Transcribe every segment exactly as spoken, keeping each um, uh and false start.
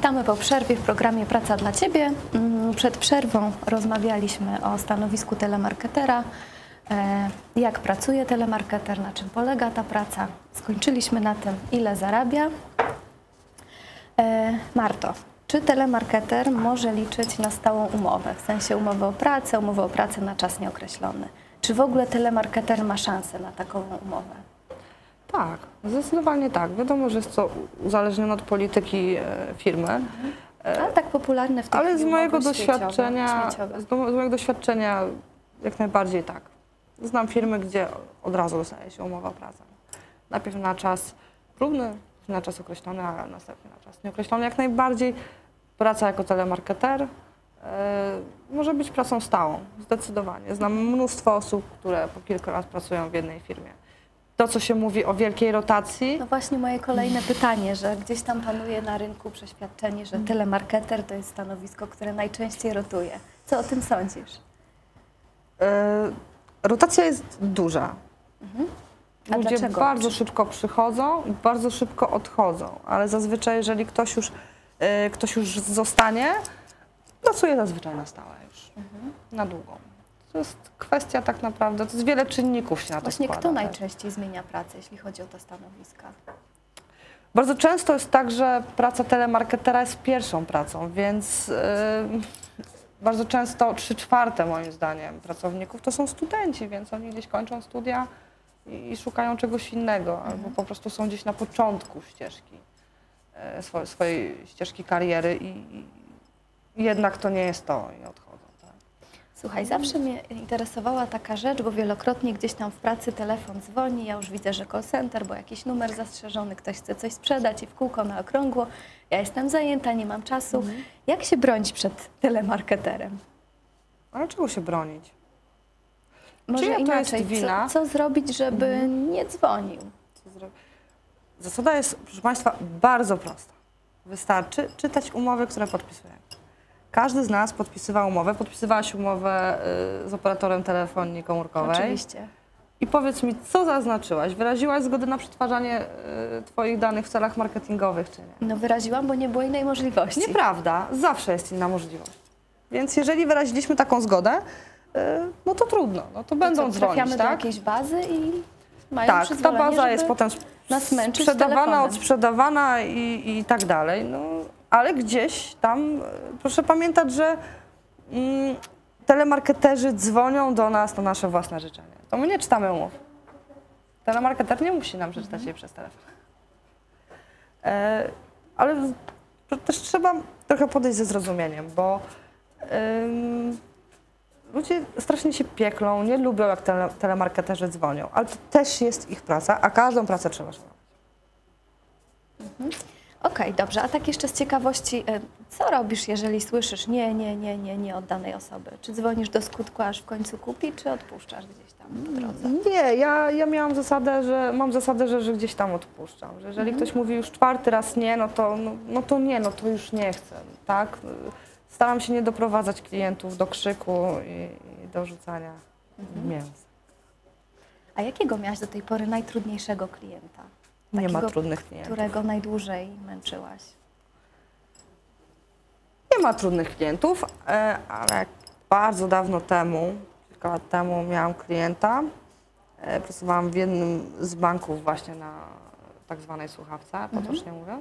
Witamy po przerwie w programie Praca dla Ciebie. Przed przerwą rozmawialiśmy o stanowisku telemarketera, jak pracuje telemarketer, na czym polega ta praca. Skończyliśmy na tym, ile zarabia. Marto, czy telemarketer może liczyć na stałą umowę, w sensie umowę o pracę, umowę o pracę na czas nieokreślony? Czy w ogóle telemarketer ma szansę na taką umowę? Tak, zdecydowanie tak. Wiadomo, że jest to uzależnione od polityki firmy. Mhm. Ale tak popularne w tej Ale z mojego doświadczenia, doświadczenia, z, z mojego doświadczenia jak najbardziej tak. Znam firmy, gdzie od razu dostaje się umowę o pracę. Najpierw na czas próbny, na czas określony, a następnie na czas nieokreślony. Jak najbardziej praca jako telemarketer yy, może być pracą stałą, zdecydowanie. Znam mnóstwo osób, które po kilka lat pracują w jednej firmie. To, co się mówi o wielkiej rotacji. No właśnie moje kolejne pytanie, że gdzieś tam panuje na rynku przeświadczenie, że telemarketer to jest stanowisko, które najczęściej rotuje. Co o tym sądzisz? Yy, rotacja jest duża. Mhm. A Ludzie dlaczego? bardzo szybko przychodzą i bardzo szybko odchodzą, ale zazwyczaj, jeżeli ktoś już, yy, ktoś już zostanie, pracuje zazwyczaj na stałe już, mhm. na długą. To jest kwestia tak naprawdę, to jest wiele czynników się na to Właśnie składa. kto najczęściej zmienia pracę, jeśli chodzi o te stanowiska? Bardzo często jest tak, że praca telemarketera jest pierwszą pracą, więc yy, bardzo często trzy czwarte moim zdaniem pracowników to są studenci, więc oni gdzieś kończą studia i, i szukają czegoś innego, mhm. albo po prostu są gdzieś na początku ścieżki, yy, swojej, swojej ścieżki kariery i, i jednak to nie jest to i odchodzą. Słuchaj, zawsze mnie interesowała taka rzecz, bo wielokrotnie gdzieś tam w pracy telefon dzwoni, ja już widzę, że call center, bo jakiś numer zastrzeżony, ktoś chce coś sprzedać i w kółko na okrągło, ja jestem zajęta, nie mam czasu. Mhm. Jak się bronić przed telemarketerem? Ale czego się bronić? Może Czyja inaczej, to jest wina? Co, co zrobić, żeby mhm. nie dzwonił? Zasada jest, proszę Państwa, bardzo prosta. Wystarczy czytać umowy, które podpisujemy. Każdy z nas podpisywał umowę, podpisywałaś umowę y, z operatorem telefonii komórkowej. Oczywiście. I powiedz mi, co zaznaczyłaś? Wyraziłaś zgodę na przetwarzanie y, Twoich danych w celach marketingowych, czy nie? No wyraziłam, bo nie było innej możliwości. Nieprawda, zawsze jest inna możliwość. Więc jeżeli wyraziliśmy taką zgodę, y, no to trudno, no to będą co, dzwonić, trafiamy tak? do jakiejś bazy i mają tak, ta baza jest potem nas męczyć sprzedawana, odsprzedawana i, i tak dalej. No. Ale gdzieś tam, proszę pamiętać, że mm, telemarketerzy dzwonią do nas na nasze własne życzenie. To my nie czytamy umów. Telemarketer nie musi nam przeczytać jej przez telefon. E, ale też trzeba trochę podejść ze zrozumieniem, bo ym, ludzie strasznie się pieklą, nie lubią, jak tele, telemarketerzy dzwonią, ale to też jest ich praca, a każdą pracę trzeba szanować. Mhm. Okej, okay, dobrze. A tak jeszcze z ciekawości, co robisz, jeżeli słyszysz nie, nie, nie, nie, nie od danej osoby? Czy dzwonisz do skutku, aż w końcu kupi, czy odpuszczasz gdzieś tam po drodze? Nie, ja, ja miałam zasadę, że mam zasadę, że, że gdzieś tam odpuszczam. Że jeżeli mhm. ktoś mówi już czwarty raz nie, no to, no, no to nie, no to już nie chcę, tak? Staram się nie doprowadzać klientów do krzyku i, i do rzucania mhm. mięsa. A jakiego miałaś do tej pory najtrudniejszego klienta? Nie Takiego, ma trudnych klientów. Którego najdłużej męczyłaś? Nie ma trudnych klientów, ale bardzo dawno temu, kilka lat temu miałam klienta, pracowałam w jednym z banków właśnie na tak zwanej słuchawce, mhm. potocznie mówiąc.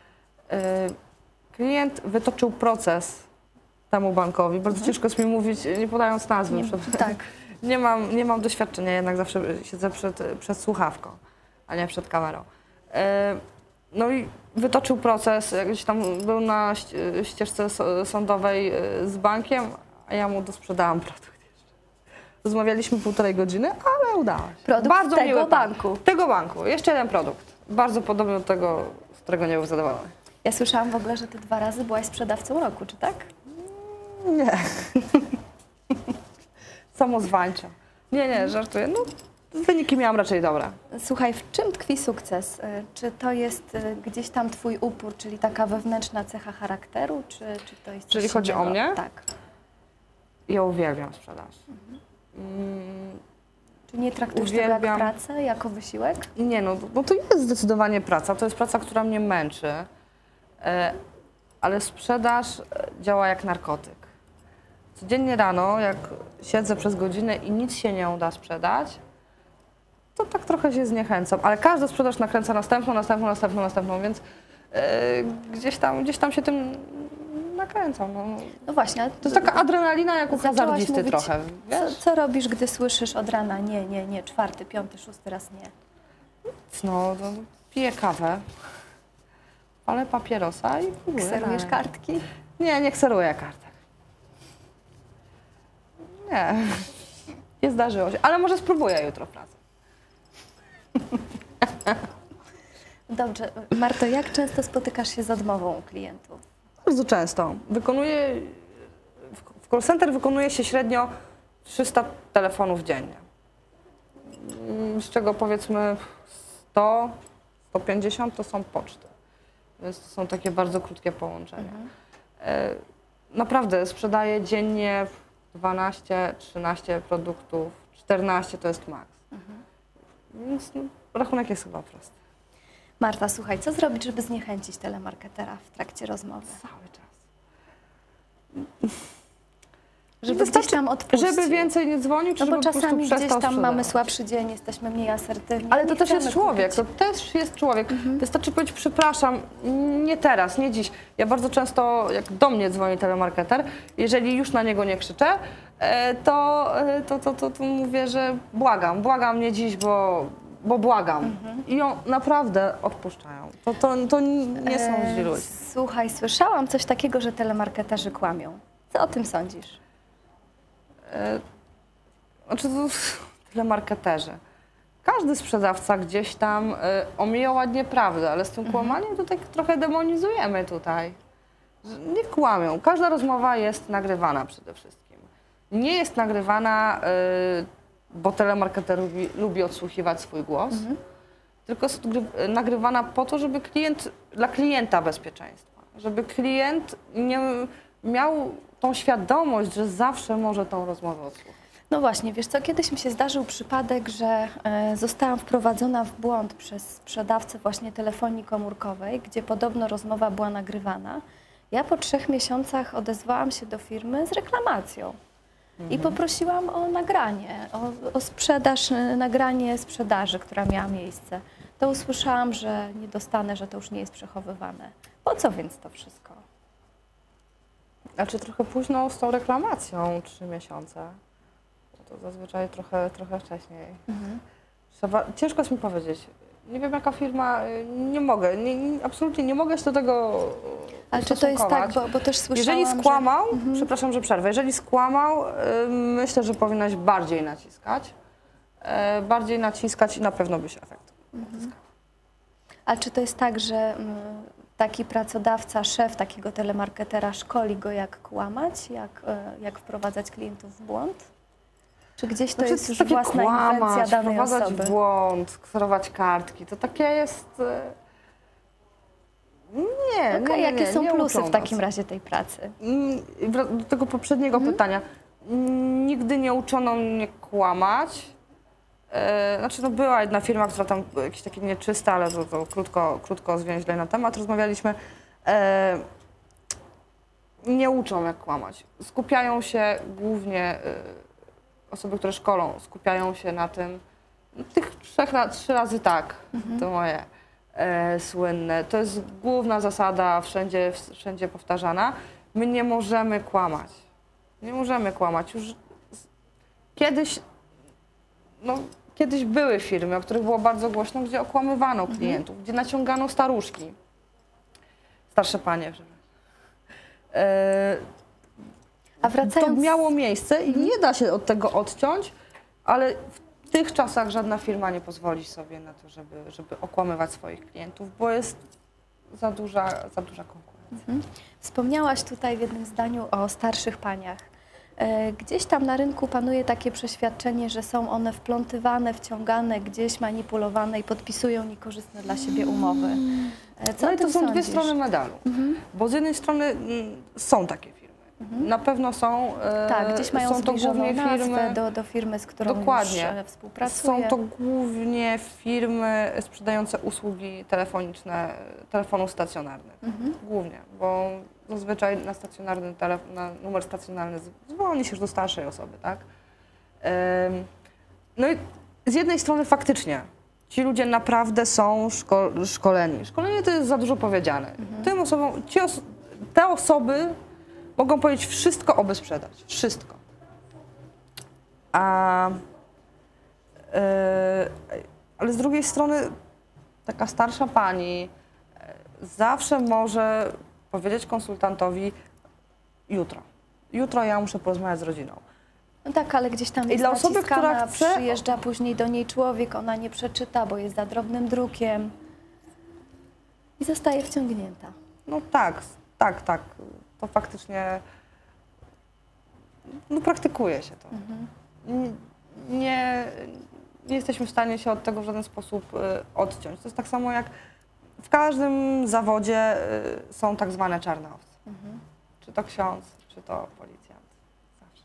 Klient wytoczył proces temu bankowi, bardzo mhm. ciężko jest mi mówić, nie podając nazwy. Nie, przed, tak. nie, mam, nie mam doświadczenia, jednak zawsze siedzę przed, przed słuchawką, a nie przed kamerą. No i wytoczył proces, gdzieś tam był na ścieżce sądowej z bankiem, a ja mu dosprzedałam produkt jeszcze. Rozmawialiśmy półtorej godziny, ale udało się. Produkt bardzo tego miły banku? Tego banku. Jeszcze jeden produkt. Bardzo podobny do tego, z którego nie był zadowolony. Ja słyszałam w ogóle, że ty dwa razy byłaś sprzedawcą roku, czy tak? Nie. Samozwańczo. Nie, nie, żartuję. No, wyniki miałam raczej dobre. Słuchaj, w czym tkwi sukces? Czy to jest gdzieś tam twój upór, czyli taka wewnętrzna cecha charakteru, czy, czy to jest coś Jeżeli chodzi innego? o mnie? Tak. Ja uwielbiam sprzedaż. Mhm. Mm. Czy nie traktujesz uwielbiam... tego jak pracę, jako wysiłek? Nie, no, no to jest zdecydowanie praca. To jest praca, która mnie męczy. ale sprzedaż e, działa jak narkotyk. Codziennie rano, jak siedzę przez godzinę i nic się nie uda sprzedać, to tak trochę się zniechęcam, ale każda sprzedaż nakręca następną, następną, następną, następną, więc yy, gdzieś, tam, gdzieś tam się tym nakręcam. No. No właśnie. Ale to jest taka adrenalina jak u zaczęłaś hazardzisty mówić, trochę, wiesz? Co, co robisz, gdy słyszysz od rana nie, nie, nie, czwarty, piąty, szósty raz nie? No, no piję kawę, palę papierosa i próbuję. Kserujesz kartki? Nie, nie kseruję kartek. Nie, nie zdarzyło się, ale może spróbuję jutro w pracy. Dobrze. Marto, jak często spotykasz się z odmową u klientów? Bardzo często. Wykonuję, w call center wykonuje się średnio trzysta telefonów dziennie, z czego powiedzmy sto, sto pięćdziesiąt to są poczty, więc to są takie bardzo krótkie połączenia. Mhm. Naprawdę sprzedaję dziennie dwanaście, trzynaście produktów, czternaście to jest maks. Mhm. Więc no, rachunek jest chyba prosty. Marta, słuchaj, co zrobić, żeby zniechęcić telemarketera w trakcie rozmowy? Cały czas. Żeby gdzieś tam odpuścił. Żeby więcej nie dzwonił, czy no bo żeby czasami po prostu gdzieś tam mamy sprzedawać. słabszy dzień, jesteśmy mniej asertywni. Ale nie to też jest chcemy człowiek, kupić. to też jest człowiek. Mhm. Wystarczy powiedzieć, przepraszam, nie teraz, nie dziś. Ja bardzo często, jak do mnie dzwoni telemarketer, jeżeli już na niego nie krzyczę, to, to, to, to, to mówię, że błagam, błagam nie dziś, bo, bo błagam. Mhm. I ją naprawdę odpuszczają. To, to, to nie są źli ludzie. Słuchaj, słyszałam coś takiego, że telemarketerzy kłamią. Co o tym sądzisz? Znaczy, to telemarketerzy. Każdy sprzedawca gdzieś tam y, omija ładnie prawdę, ale z tym kłamaniem to tak trochę demonizujemy tutaj. Nie kłamią. Każda rozmowa jest nagrywana przede wszystkim. Nie jest nagrywana, y, bo telemarketer lubi, lubi odsłuchiwać swój głos, mhm. tylko jest nagrywana po to, żeby klient, dla klienta bezpieczeństwa, żeby klient nie miał tą świadomość, że zawsze może tą rozmowę odsłuchać. No właśnie, wiesz co, kiedyś mi się zdarzył przypadek, że e, zostałam wprowadzona w błąd przez sprzedawcę właśnie telefonii komórkowej, gdzie podobno rozmowa była nagrywana. Ja po trzech miesiącach odezwałam się do firmy z reklamacją mhm. i poprosiłam o nagranie, o, o sprzedaż, nagranie sprzedaży, która miała miejsce. To usłyszałam, że nie dostanę, że to już nie jest przechowywane. Po co więc to wszystko? Znaczy trochę późno z tą reklamacją, trzy miesiące. To zazwyczaj trochę, trochę wcześniej. Mhm. Trzeba, ciężko jest mi powiedzieć. Nie wiem, jaka firma, nie mogę, nie, nie, absolutnie nie mogę się do tego Ale czy to jest tak, bo, bo też słyszałam, jeżeli skłamał, że... mhm. przepraszam, że przerwę, jeżeli skłamał, myślę, że powinnaś bardziej naciskać. Bardziej naciskać i na pewno by się efekt uzyskał. A czy to jest tak, że taki pracodawca, szef takiego telemarketera szkoli go, jak kłamać, jak, jak wprowadzać klientów w błąd? Czy gdzieś to znaczy, jest już własna kłamać, inwencja danej wprowadzać osoby? w błąd, kserować kartki, to takie jest... Nie, okay, nie, nie, jakie nie, są nie plusy w takim nas. razie tej pracy? Do tego poprzedniego mhm. pytania. Nigdy nie uczono mnie kłamać. Znaczy, no była jedna firma, która tam jakieś takie nieczyste, ale to, to krótko, krótko zwięźle na temat rozmawialiśmy. E, nie uczą jak kłamać. Skupiają się głównie, e, osoby, które szkolą, skupiają się na tym, tych trzech, trzy razy tak, mhm. to moje e, słynne. To jest główna zasada, wszędzie, wszędzie powtarzana. My nie możemy kłamać. Nie możemy kłamać. Już kiedyś No, kiedyś były firmy, o których było bardzo głośno, gdzie okłamywano mhm. klientów, gdzie naciągano staruszki, starsze panie. E, A wracając... To miało miejsce i nie da się od tego odciąć, ale w tych czasach żadna firma nie pozwoli sobie na to, żeby, żeby okłamywać swoich klientów, bo jest za duża, za duża konkurencja. Mhm. Wspomniałaś tutaj w jednym zdaniu o starszych paniach. Gdzieś tam na rynku panuje takie przeświadczenie, że są one wplątywane, wciągane, gdzieś manipulowane i podpisują niekorzystne dla siebie umowy. Co no i to są sądzisz? dwie strony medalu, mhm. bo z jednej strony mm, są takie firmy Na pewno są. e, Tak, gdzieś mają są to zbliżoną głównie nazwę firmy. do, do firmy, z którą Dokładnie. już e, współpracuję. Są to głównie firmy sprzedające usługi telefoniczne, telefonów stacjonarnych. Mhm. Głównie, bo zazwyczaj na stacjonarny telefon, na numer stacjonarny dzwoni się już do starszej osoby, tak? Ym, No i z jednej strony faktycznie ci ludzie naprawdę są szko szkoleni. Szkolenie to jest za dużo powiedziane. Mhm. Tym osobom, ci os te osoby mogą powiedzieć wszystko, oby sprzedać. Wszystko. A, yy, ale z drugiej strony taka starsza pani yy, zawsze może powiedzieć konsultantowi jutro. Jutro ja muszę porozmawiać z rodziną. No tak, ale gdzieś tam I jest dla osoby, która naciskana, chce- przyjeżdża później do niej człowiek, ona nie przeczyta, bo jest za drobnym drukiem i zostaje wciągnięta. No tak, tak, tak. To faktycznie no, praktykuje się to. Nie, nie, nie jesteśmy w stanie się od tego w żaden sposób y, odciąć. To jest tak samo jak w każdym zawodzie y, są tak zwane czarne owce. Mhm. Czy to ksiądz, czy to policjant. Zawsze.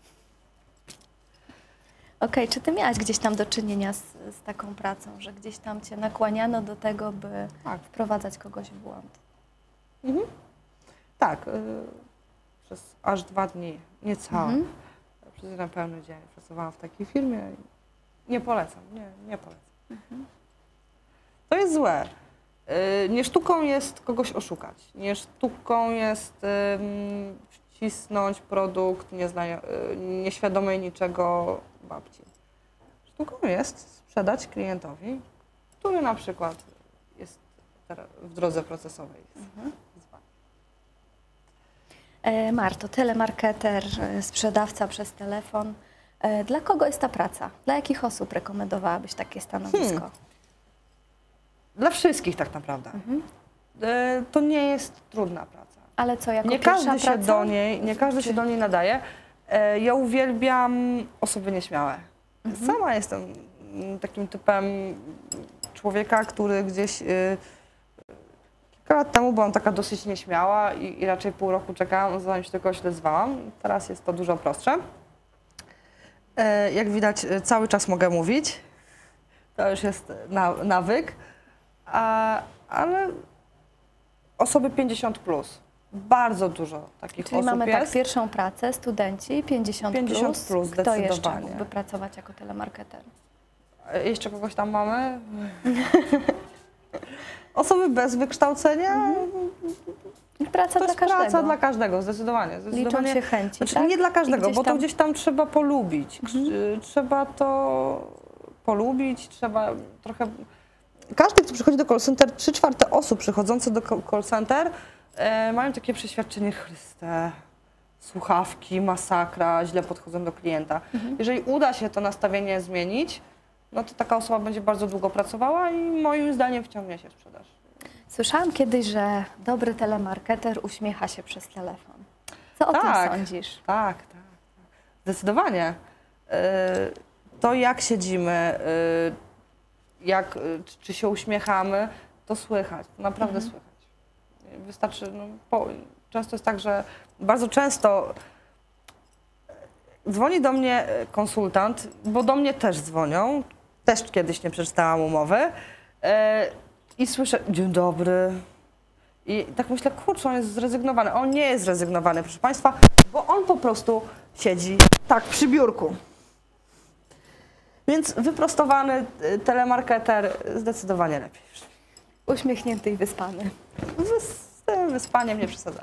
Okej, czy ty miałaś gdzieś tam do czynienia z, z taką pracą, że gdzieś tam cię nakłaniano do tego, by Tak. wprowadzać kogoś w błąd? Mhm. Tak. Y, przez aż dwa dni, niecałe. Mhm. Przez jeden pełny dzień pracowałam w takiej firmie. i Nie polecam, nie, nie polecam. Mhm. To jest złe. Y, Nie sztuką jest kogoś oszukać. Nie sztuką jest ym, wcisnąć produkt nieznajo- y, nieświadomej niczego babci. Sztuką jest sprzedać klientowi, który na przykład jest teraz w drodze procesowej. Mhm. E, Marto, telemarketer, e, sprzedawca przez telefon. E, Dla kogo jest ta praca? Dla jakich osób rekomendowałabyś takie stanowisko? Hmm. Dla wszystkich tak naprawdę. Mhm. Y, To nie jest trudna praca. Ale co, jako Nie pierwsza każdy się praca? do niej, nie każdy Czy- się do niej nadaje. E, Ja uwielbiam osoby nieśmiałe. Mhm. Sama jestem mm, takim typem człowieka, który gdzieś y, kilka lat temu byłam taka dosyć nieśmiała i, i raczej pół roku czekałam, zanim się do kogoś odezwałam. Teraz jest to dużo prostsze. E, Jak widać, e, cały czas mogę mówić. To już jest na, nawyk. A, ale osoby pięćdziesiąt plus. Bardzo dużo takich Czyli osób mamy jest. tak, pierwszą pracę, studenci, pięćdziesiąt, pięćdziesiąt plus. plus, Kto jeszcze zdecydowanie. mógłby pracować jako telemarketer? E, Jeszcze kogoś tam mamy? Osoby bez wykształcenia? Praca To dla jest każdego. praca dla każdego, zdecydowanie. Liczą zdecydowanie. się chęci, Znaczy, tak? nie dla I każdego, gdzieś bo to tam- gdzieś tam trzeba polubić. Mhm. Krz- Trzeba to polubić, trzeba trochę... Każdy, kto przychodzi do call center, trzy czwarte osób przychodzących do call- call center e, mają takie przeświadczenie, Chryste, słuchawki, masakra, źle podchodzą do klienta. Mhm. Jeżeli uda się to nastawienie zmienić, no to taka osoba będzie bardzo długo pracowała i moim zdaniem wciągnie się w sprzedaż. Słyszałam kiedyś, że dobry telemarketer uśmiecha się przez telefon. Co o Tak. tym sądzisz? Tak, tak, tak. Zdecydowanie. Y, To jak siedzimy, y, jak, y, czy- czy się uśmiechamy, to słychać, to naprawdę Mhm. słychać. Wystarczy, no, po, często jest tak, że bardzo często dzwoni do mnie konsultant, bo do mnie też dzwonią, też kiedyś nie przeczytałam umowy y, i słyszę, dzień dobry. I tak myślę, kurczę, on jest zrezygnowany. On nie jest zrezygnowany, proszę Państwa, bo on po prostu siedzi tak przy biurku. Więc wyprostowany y, telemarketer zdecydowanie lepiej. Uśmiechnięty i wyspany. Wy- Z tym wyspaniem nie przesadzają.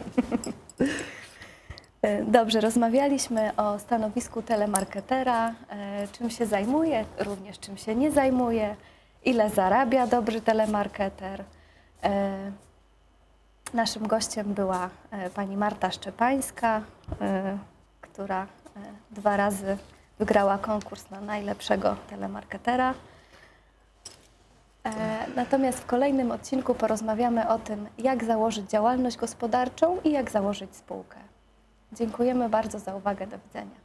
E, Dobrze, rozmawialiśmy o stanowisku telemarketera, e, czym się zajmuje, również czym się nie zajmuje, ile zarabia dobry telemarketer. E, Naszym gościem była e, pani Marta Szczepańska, e, która e, dwa razy wygrała konkurs na najlepszego telemarketera. E, Natomiast w kolejnym odcinku porozmawiamy o tym, jak założyć działalność gospodarczą i jak założyć spółkę. Dziękujemy bardzo za uwagę. Do widzenia.